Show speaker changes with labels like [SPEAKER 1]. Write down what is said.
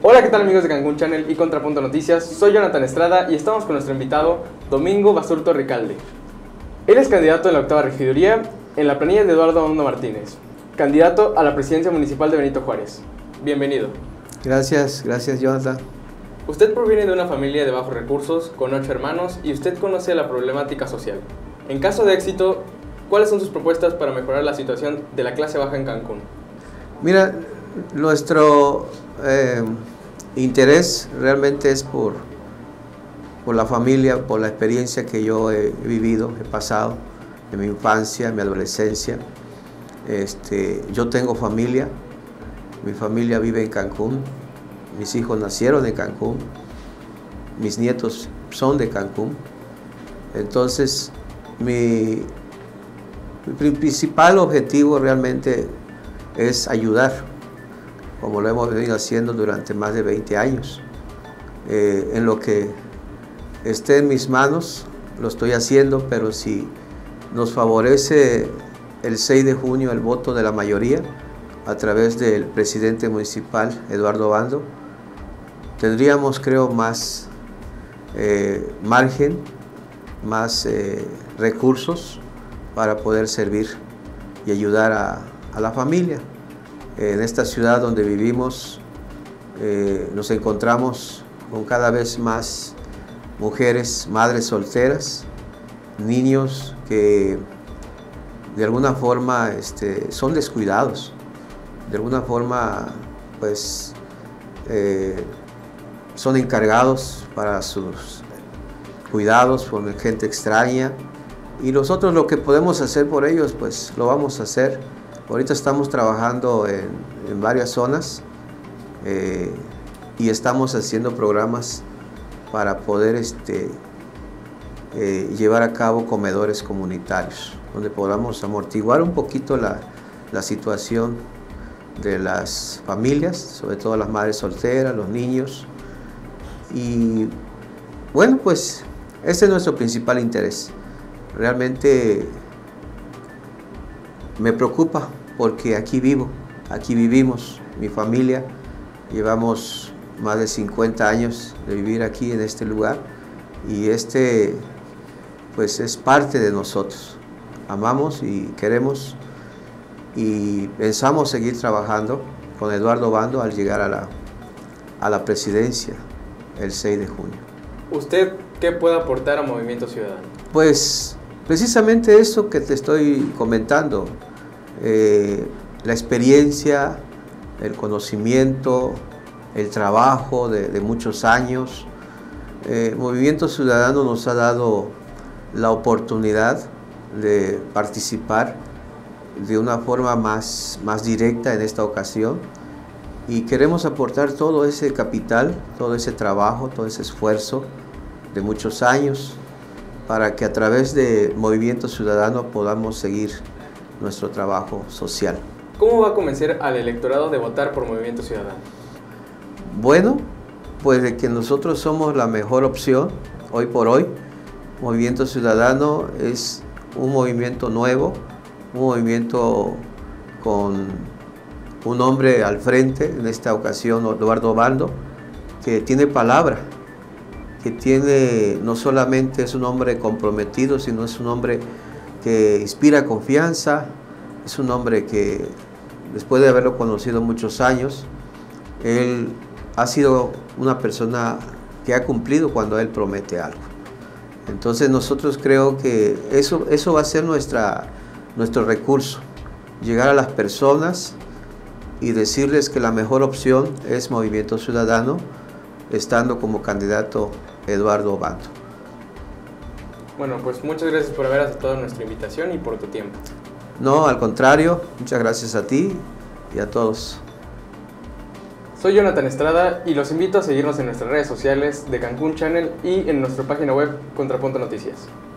[SPEAKER 1] Hola, ¿qué tal amigos de Cancún Channel y Contrapunto Noticias? Soy Jonathan Estrada y estamos con nuestro invitado Domingo Basurto Ricalde. Él es candidato en la octava regiduría en la planilla de Eduardo Bando Martínez, candidato a la presidencia municipal de Benito Juárez. Bienvenido.
[SPEAKER 2] Gracias Jonathan.
[SPEAKER 1] Usted proviene de una familia de bajos recursos, con 8 hermanos, y usted conoce la problemática social. En caso de éxito, ¿cuáles son sus propuestas para mejorar la situación de la clase baja en Cancún?
[SPEAKER 2] Mira, nuestro interés realmente es por la familia, por la experiencia que yo he vivido, he pasado en mi infancia, en mi adolescencia. Yo tengo familia, mi familia vive en Cancún, mis hijos nacieron en Cancún, mis nietos son de Cancún. Entonces, mi principal objetivo realmente es ayudar, como lo hemos venido haciendo durante más de 20 años. En lo que esté en mis manos, lo estoy haciendo, pero si nos favorece el 6 de junio el voto de la mayoría, a través del presidente municipal, Eduardo Bando, tendríamos, creo, más margen, más recursos para poder servir y ayudar a la familia. En esta ciudad donde vivimos nos encontramos con cada vez más mujeres, madres solteras, niños que de alguna forma son descuidados, de alguna forma pues son encargados para sus cuidados por gente extraña, y nosotros lo que podemos hacer por ellos pues lo vamos a hacer. Ahorita estamos trabajando en varias zonas y estamos haciendo programas para poder llevar a cabo comedores comunitarios, donde podamos amortiguar un poquito la situación de las familias, sobre todo las madres solteras, los niños. Y bueno, pues ese es nuestro principal interés. Realmente me preocupa porque aquí vivo, aquí vivimos, mi familia, llevamos más de 50 años de vivir aquí en este lugar, y pues es parte de nosotros. Amamos y queremos y pensamos seguir trabajando con Eduardo Bando al llegar a la presidencia el 6 de junio.
[SPEAKER 1] ¿Usted qué puede aportar a Movimiento Ciudadano?
[SPEAKER 2] Pues precisamente eso que te estoy comentando, la experiencia, el conocimiento, el trabajo de muchos años. Movimiento Ciudadano nos ha dado la oportunidad de participar de una forma más directa en esta ocasión, y queremos aportar todo ese capital, todo ese trabajo, todo ese esfuerzo de muchos años, para que a través de Movimiento Ciudadano podamos seguir nuestro trabajo social.
[SPEAKER 1] ¿Cómo va a convencer al electorado de votar por Movimiento Ciudadano?
[SPEAKER 2] Bueno, pues de que nosotros somos la mejor opción hoy por hoy. Movimiento Ciudadano es un movimiento nuevo, un movimiento con un hombre al frente, en esta ocasión Eduardo Bando, que tiene palabra, que no solamente es un hombre comprometido, sino es un hombre que inspira confianza, es un hombre que después de haberlo conocido muchos años, él ha sido una persona que ha cumplido cuando él promete algo. Entonces nosotros creo que eso va a ser nuestro recurso, llegar a las personas y decirles que la mejor opción es Movimiento Ciudadano, estando como candidato Eduardo Bando.
[SPEAKER 1] Bueno, pues muchas gracias por haber aceptado nuestra invitación y por tu tiempo.
[SPEAKER 2] No, al contrario, muchas gracias a ti y a todos.
[SPEAKER 1] Soy Jonathan Estrada y los invito a seguirnos en nuestras redes sociales de Cancún Channel y en nuestra página web Contrapunto Noticias.